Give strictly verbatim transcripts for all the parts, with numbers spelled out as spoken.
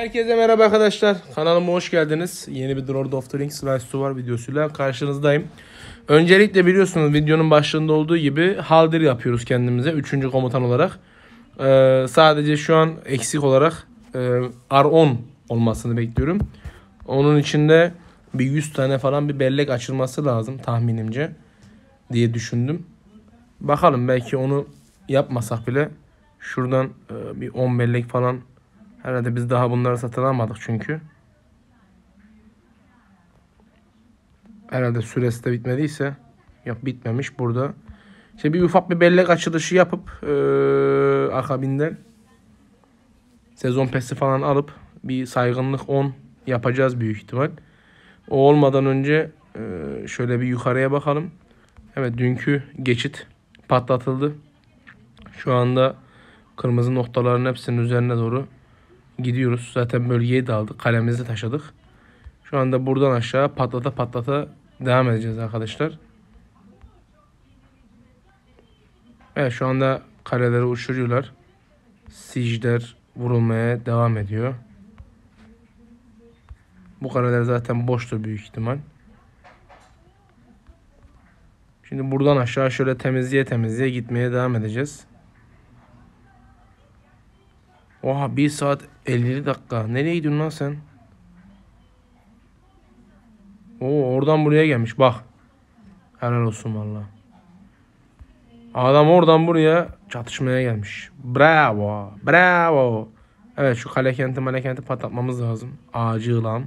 Herkese merhaba arkadaşlar. Kanalıma hoş geldiniz. Yeni bir Lord of the Rings Rise to War videosuyla karşınızdayım. Öncelikle biliyorsunuz videonun başlığında olduğu gibi Haldir yapıyoruz kendimize. Üçüncü komutan olarak. Ee, sadece şu an eksik olarak e, R on olmasını bekliyorum. Onun içinde bir yüz tane falan bir bellek açılması lazım tahminimce diye düşündüm. Bakalım, belki onu yapmasak bile şuradan e, bir on bellek falan. Herhalde biz daha bunları satın almadık çünkü. Herhalde süresi de bitmediyse. Yok, bitmemiş burada. İşte bir ufak bir bellek açılışı yapıp ee, akabinden sezon pesi falan alıp bir saygınlık on yapacağız büyük ihtimal. O olmadan önce ee, şöyle bir yukarıya bakalım. Evet, dünkü geçit patlatıldı. Şu anda kırmızı noktaların hepsinin üzerine doğru gidiyoruz. Zaten bölgeyi de aldık. Kalemizi taşıdık. Şu anda buradan aşağı patlata patlata devam edeceğiz arkadaşlar. Evet, şu anda kaleleri uçuruyorlar. Siege'ler vurulmaya devam ediyor. Bu kaleler zaten boştur büyük ihtimal. Şimdi buradan aşağı şöyle temizliğe temizliğe gitmeye devam edeceğiz. Oha, bir saat elli dakika. Nereye gidiyorsun lan sen? Oo, oradan buraya gelmiş bak. Helal olsun valla. Adam oradan buraya çatışmaya gelmiş. Bravo. Bravo. Evet, şu kale kenti male kenti patlatmamız lazım. Acilen.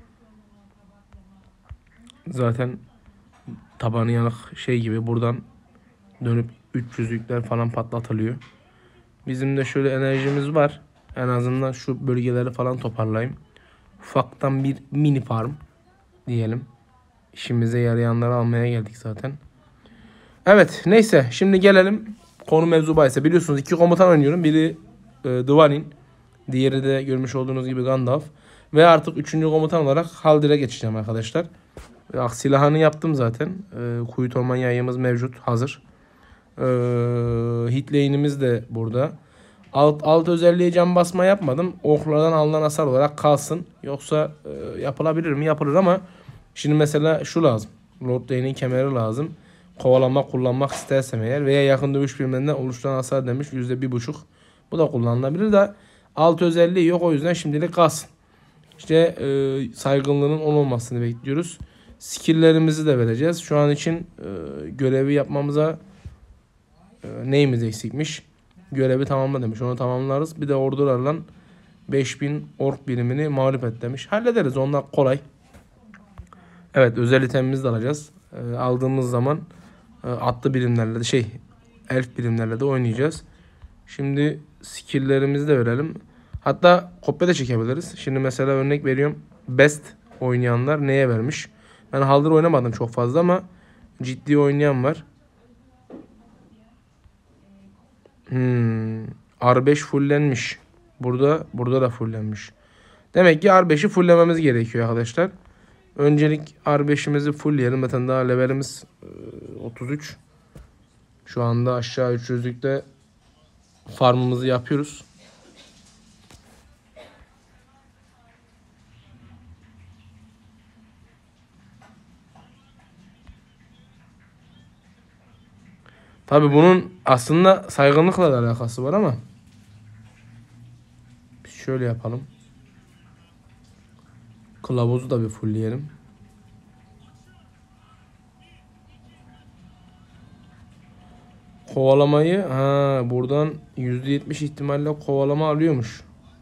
Zaten tabanı yanık şey gibi buradan dönüp üç yüzlükler falan patlatılıyor. Bizim de şöyle enerjimiz var. En azından şu bölgeleri falan toparlayayım. Ufaktan bir mini farm diyelim. İşimize yarayanları almaya geldik zaten. Evet, neyse, şimdi gelelim konu mevzu bahise. Biliyorsunuz iki komutan oynuyorum. Biri e, Dwalin, diğeri de görmüş olduğunuz gibi Gandalf. Ve artık üçüncü komutan olarak Haldir'e geçeceğim arkadaşlar. Bak, silahını yaptım zaten. E, Kuyut Orman yayımız mevcut, hazır. E, Hitlane'imiz de burada. Alt, alt özelliğe can basma yapmadım. Oklardan alınan hasar olarak kalsın. Yoksa e, yapılabilir mi? Yapılır ama şimdi mesela şu lazım. Lord Lane'in kemeri lazım. Kovalama kullanmak istersem eğer veya yakın dövüş birimlerinden oluşturan hasar demiş yüzde bir buçuk. Bu da kullanılabilir de alt özelliği yok, o yüzden şimdilik kalsın. İşte e, saygınlığının on olmasını bekliyoruz. Skill'lerimizi de vereceğiz. Şu an için e, görevi yapmamıza e, neyimiz eksikmiş? Görevi tamamla demiş. Onu tamamlarız. Bir de ordularla beş bin ork birimini mağlup et demiş. Hallederiz. Onlar kolay. Evet, özel itemimizi de alacağız. E, aldığımız zaman e, atlı birimlerle de şey elf birimlerle de oynayacağız. Şimdi skill'lerimizi de verelim. Hatta kopya da çekebiliriz. Şimdi mesela örnek veriyorum. Best oynayanlar neye vermiş? Ben Haldir oynamadım çok fazla ama ciddi oynayan var. Hmm, R beş fullenmiş. Burada burada da fullenmiş. Demek ki R beşi fulllememiz gerekiyor arkadaşlar. Öncelik R beşimizi fullleyelim. Zaten daha levelimiz otuz üç. Şu anda aşağı üç yüzlükte farmımızı yapıyoruz. Tabi bunun aslında saygınlıkla da alakası var ama biz şöyle yapalım. Kılavuzu da bir fullleyelim. Kovalamayı ha buradan yüzde yetmiş ihtimalle kovalama alıyormuş.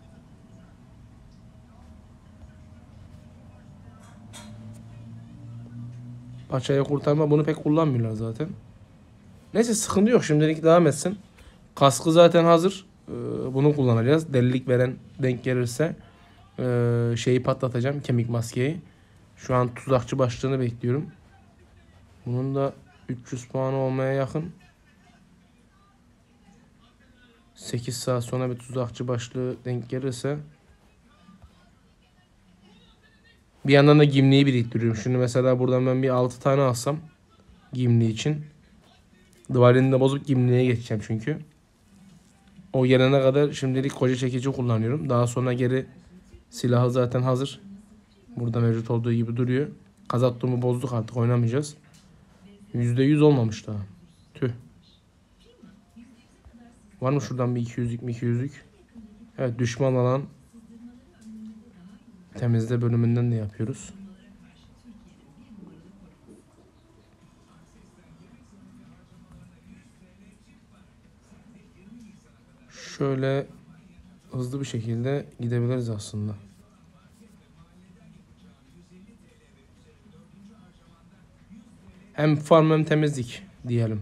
Paçayı kurtarma bunu pek kullanmıyorlar zaten. Neyse, sıkıntı yok, şimdilik devam etsin. Kaskı zaten hazır. Ee, bunu kullanacağız. Delilik veren denk gelirse ee, şeyi patlatacağım, kemik maskeyi. Şu an tuzakçı başlığını bekliyorum. Bunun da üç yüz puanı olmaya yakın. sekiz saat sonra bir tuzakçı başlığı denk gelirse. Bir yandan da gimliği biriktiriyorum. Şimdi mesela buradan ben bir altı tane alsam gimliği için. Dwalin'i de bozup gimliğe geçeceğim çünkü. O gelene kadar şimdilik koca çekici kullanıyorum. Daha sonra geri Silahı zaten hazır. Burada mevcut olduğu gibi duruyor. Kazattomu bozduk, artık oynamayacağız. yüzde yüz olmamış daha. Tüh. Var mı şuradan bir iki yüzlük iki yüzlük? Evet, düşman alan temizle bölümünden de yapıyoruz. Şöyle hızlı bir şekilde gidebiliriz aslında. Hem farm hem temizlik diyelim.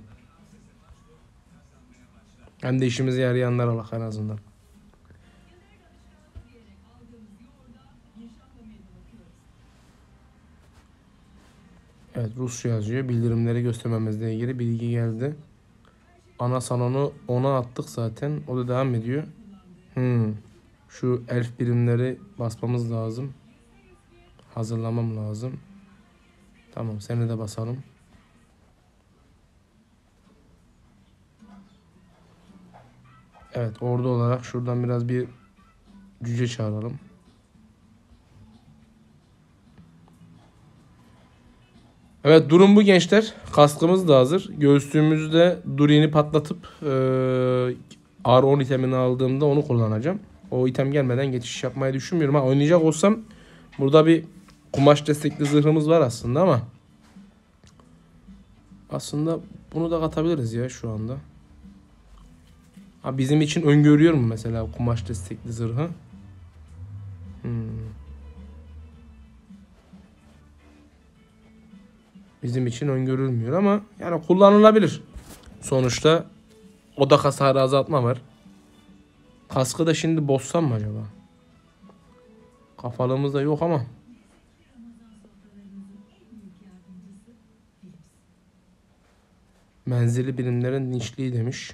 Hem de işimize yarayanlar Allah en azından. Evet, Rusça yazıyor. Bildirimleri göstermemizle ilgili bilgi geldi. Ana salonu ona attık zaten. O da devam ediyor. Hmm. Şu elf birimleri basmamız lazım. Hazırlamam lazım. Tamam, seni de basalım. Evet, ordu olarak şuradan biraz bir cüce çağıralım. Evet, durum bu gençler. Kaskımız da hazır. Göğüslüğümüzde Durin'i patlatıp e, R on itemini aldığımda onu kullanacağım. O item gelmeden geçiş yapmayı düşünmüyorum. Ha, oynayacak olsam burada bir kumaş destekli zırhımız var aslında ama aslında bunu da katabiliriz ya şu anda. Ha, bizim için öngörüyor mu mesela kumaş destekli zırhı? Hmm. Bizim için öngörülmüyor ama yani kullanılabilir. Sonuçta odak hasarı azaltma var. Kaskı da şimdi bozsam mı acaba? Kafalığımız da yok ama. Menzili birimlerin dinçliği demiş.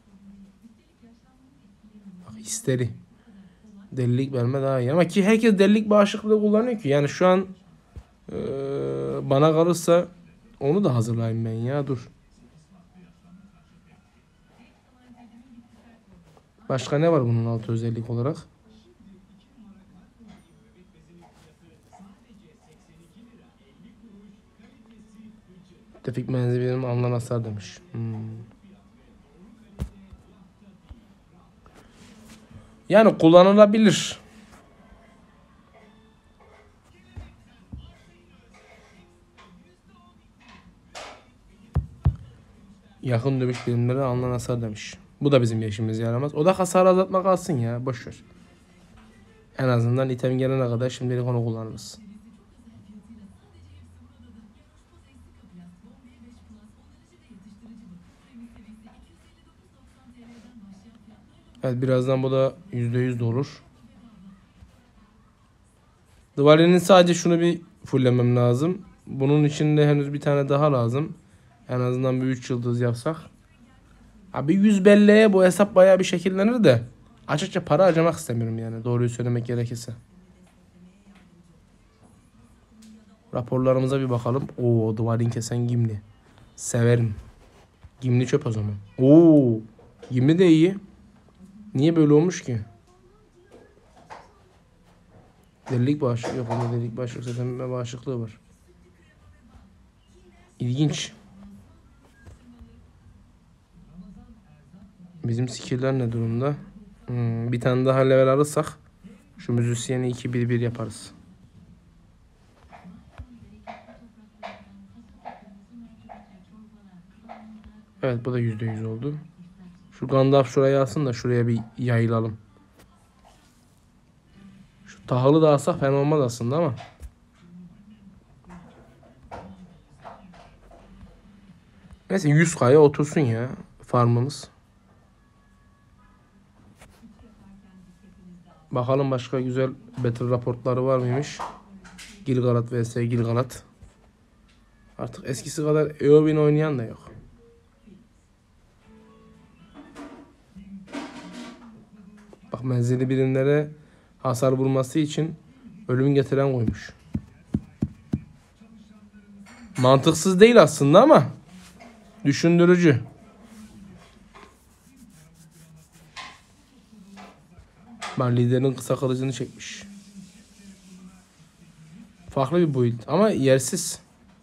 Bak, histeri. Delilik verme daha iyi. Ama ki herkes delilik bağışıklığı kullanıyor ki. Yani şu an ee, bana kalırsa onu da hazırlayayım ben ya. Dur. Başka ne var bunun altı özellik olarak? Tefik menzilinin alınan hasar demiş. Hmm. Yani kullanılabilir. Yakın dövüş birimleri alınan hasar demiş. Bu da bizim yaşımız yaramaz. O da hasar azaltma kalsın ya. Boşver. En azından item gelene kadar şimdilik onu kullanırız. Evet, birazdan bu da yüzde yüz de olur. Duvali'nin sadece şunu bir fulllemem lazım. Bunun için de henüz bir tane daha lazım. En azından bir üç yıldız yapsak. Abi yüz belleğe bu hesap bayağı bir şekillenir de. Açıkça para harcamak istemiyorum yani. Doğruyu söylemek gerekirse. Raporlarımıza bir bakalım. Oo, Duvalin kesen Gimli. Severim. Gimli çöp o zaman. Oo, Gimli de iyi. Niye böyle olmuş ki? Delilik bağışıklığı yok. Onda delilik bağışıklığı zaten bağışıklığı var. İlginç. Bizim skill'ler ne durumda? Hmm, bir tane daha level alırsak şu müzisyeni iki bir bir yaparız. Evet, bu da yüzde yüz oldu. Şu Gandalf şuraya alsın da şuraya bir yayılalım. Şu tahılı da alsak fena olmaz aslında ama. Neyse yüz kaya otursun ya farmımız. Bakalım başka güzel battle raportları var mıymış? Gilgalad vs Gilgalad. Artık eskisi kadar Eowyn oynayan da yok. Bak, menzili birimlere hasar vurması için ölüm getiren koymuş. Mantıksız değil aslında ama düşündürücü. Ben liderin kısa kılıcını çekmiş. Farklı bir build ama yersiz.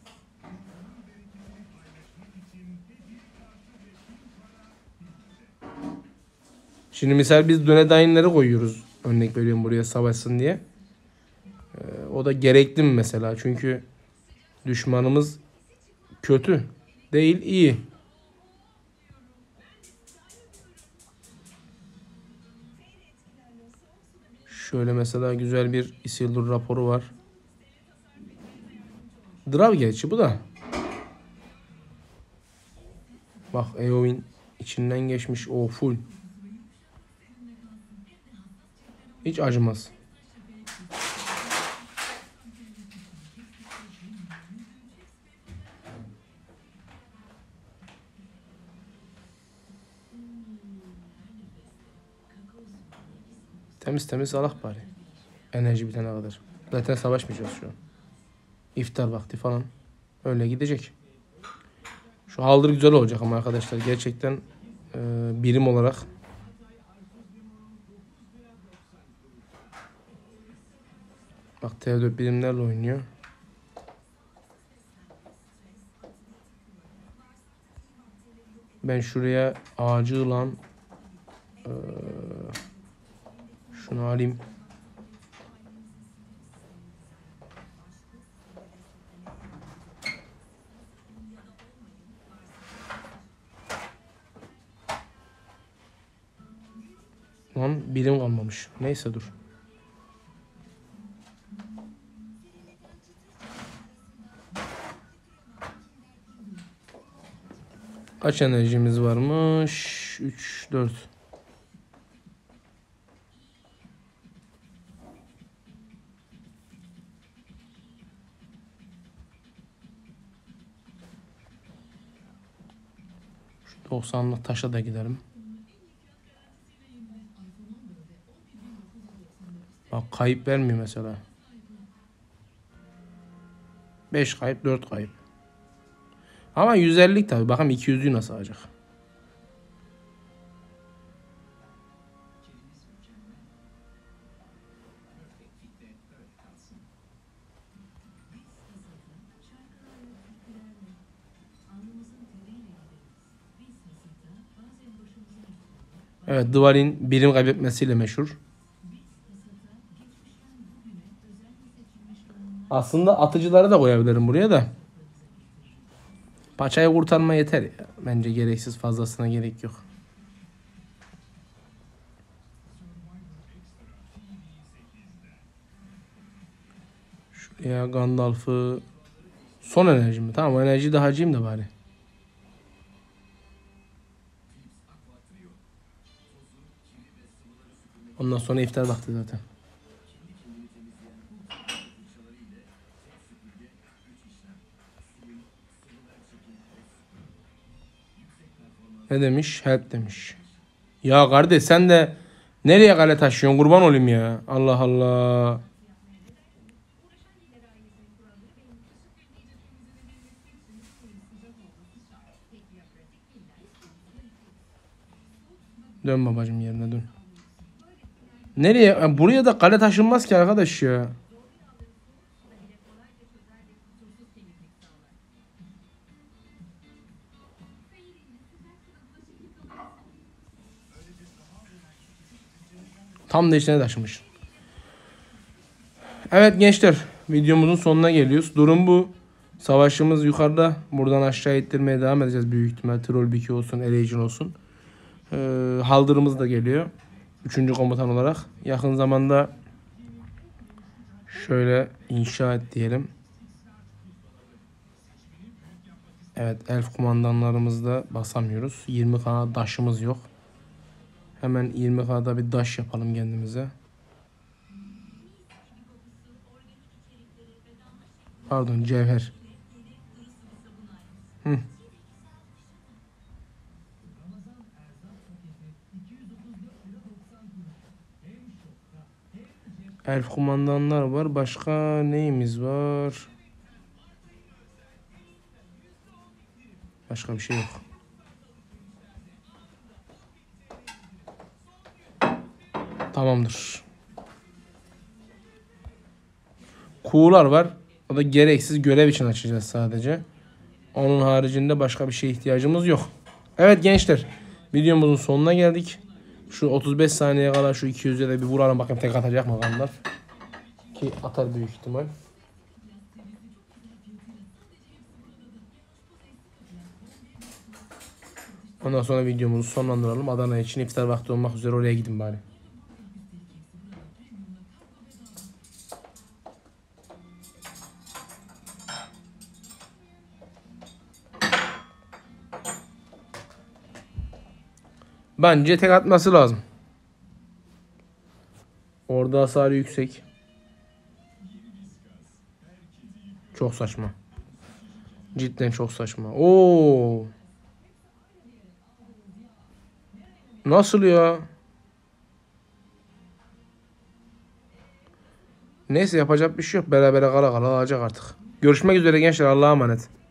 Şimdi misal biz Dunedain'leri koyuyoruz. Örnek veriyorum buraya savaşsın diye. Ee, o da gerekli mi mesela? Çünkü düşmanımız kötü değil, iyi. Şöyle mesela güzel bir Isildur raporu var. Drav geçi bu da. Bak Eowyn içinden geçmiş. O full. Hiç acımaz. Temiz temiz alak bari. Enerji bitene kadar. Zaten savaşmayacağız şu an. İftar vakti falan. Öyle gidecek. Şu haldır güzel olacak ama arkadaşlar. Gerçekten e, birim olarak. Bak T dört birimlerle oynuyor. Ben şuraya acılan e, şunu alayım. Lan birim kalmamış. Neyse dur. Kaç enerjimiz varmış? üç, dört. Şu doksanlık taşa da gidelim. Bak kayıp vermiyor mesela. beş kayıp, dört kayıp. Ama yüz ellilik tabi. Bakalım iki yüzlüğü nasıl alacak. Evet, Dvalin birim kaybetmesiyle meşhur. Aslında atıcıları da koyabilirim buraya da. Paçayı kurtarma yeter ya. Bence gereksiz fazlasına gerek yok. Şuraya Gandalf'ı son enerjimi. Tamam, o enerjiyi de harcayayım da bari. Ondan sonra iftar vakti zaten. Ne demiş? Help demiş. Ya kardeş sen de nereye kale taşıyorsun? Kurban olayım ya. Allah Allah. Dön babacım yerine dön. Nereye? Buraya da kale taşınmaz ki arkadaş ya. Tam da içine taşımış. Evet gençler, videomuzun sonuna geliyoruz. Durum bu. Savaşımız yukarıda. Buradan aşağı ittirmeye devam edeceğiz büyük ihtimal. Troll Biki olsun, Election olsun. Ee, Haldırımız da geliyor. Üçüncü komutan olarak. Yakın zamanda şöyle inşa et diyelim. Evet, elf kumandanlarımızda basamıyoruz. yirmi K daşımız yok. Hemen yirmi K'da bir daş yapalım kendimize. Pardon, cevher. Hı. Elf kumandanlar var. Başka neyimiz var? Başka bir şey yok. Tamamdır. Kuğular var. O da gereksiz görev için açacağız sadece. Onun haricinde başka bir şeye ihtiyacımız yok. Evet gençler. Videomuzun sonuna geldik. Şu otuz beş saniyeye kadar şu iki yüze de bir vuralım bakayım tek atacak mı Gandalf. Ki atar büyük ihtimal. Ondan sonra videomuzu sonlandıralım. Adana için iftar vakti olmak üzere oraya gidin bari. Bence tek atması lazım. Orada hasarı yüksek. Çok saçma. Cidden çok saçma. Oo. Nasıl ya? Neyse yapacak bir şey yok. Berabere kala kala alacak artık. Görüşmek üzere gençler. Allah'a emanet.